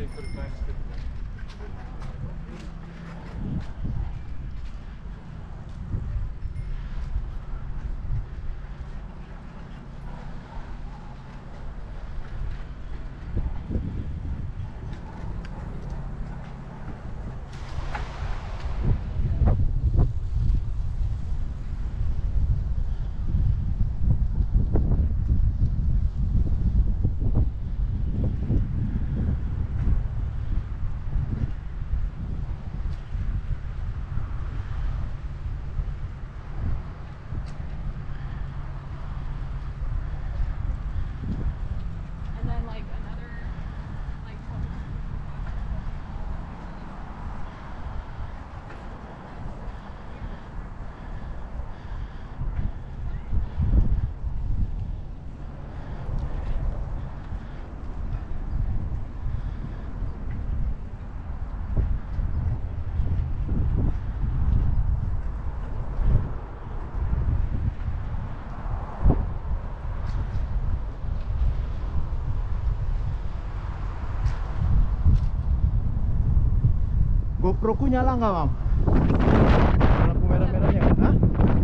GoPro ku nyala nggak, Mam? Lampu merah-merahnya, hah?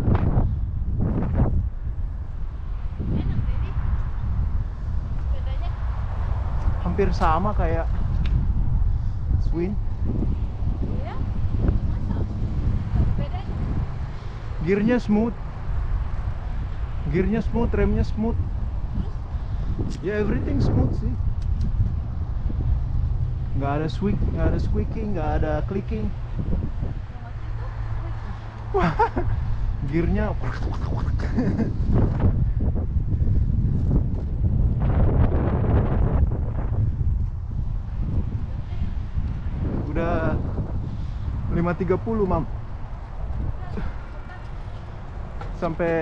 Enak jadi bedanya Hampir sama kayak Swin. iya masa bedanya Gearnya smooth, remnya smooth. Ya everything smooth sih. Nggak ada squeaking, nggak ada clicking. Wah, gearnya udah 5.30, Mam. Sampai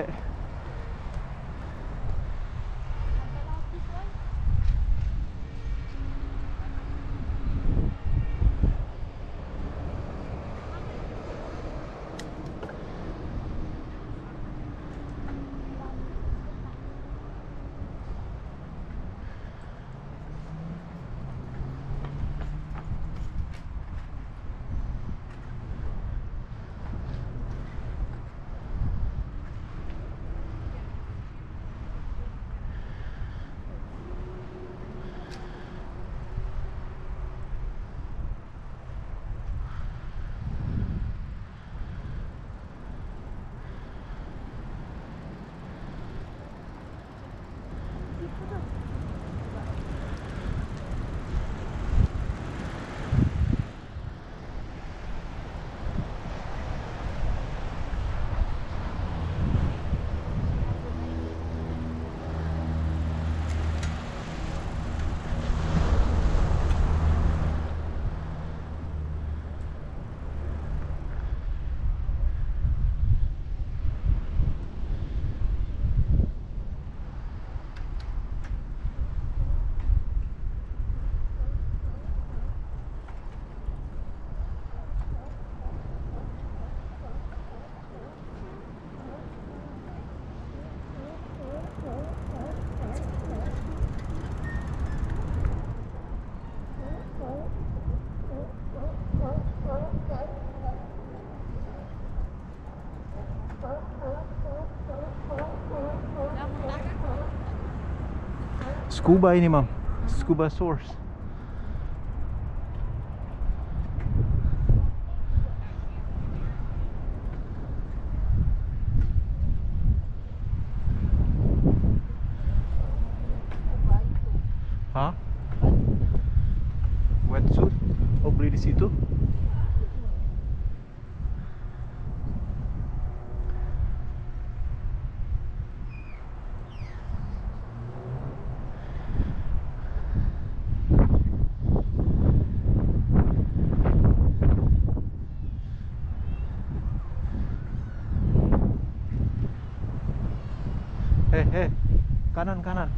scuba ini, Mam. Scuba source. Hah? Wetsuit? Oh, beli di situ? Kanan, kanan.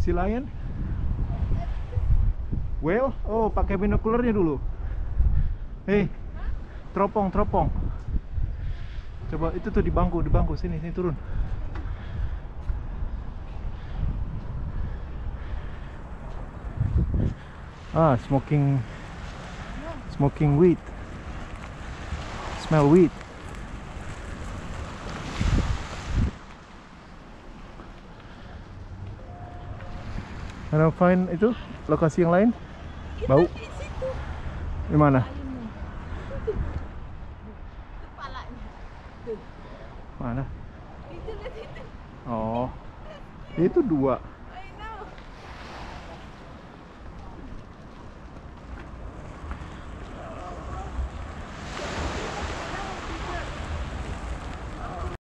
sea lion? Whale? Oh, pakai binokularnya dulu. Hei, teropong. Coba itu tuh di bangku sini turun. Ah, smoking weed. Smell weed. Karena find itu lokasi yang lain? Bau? Di situ. Di mana? Ayamnya. Itu kepalanya. Tuh. Mana? Itu lihat itu. Oh, itu 2.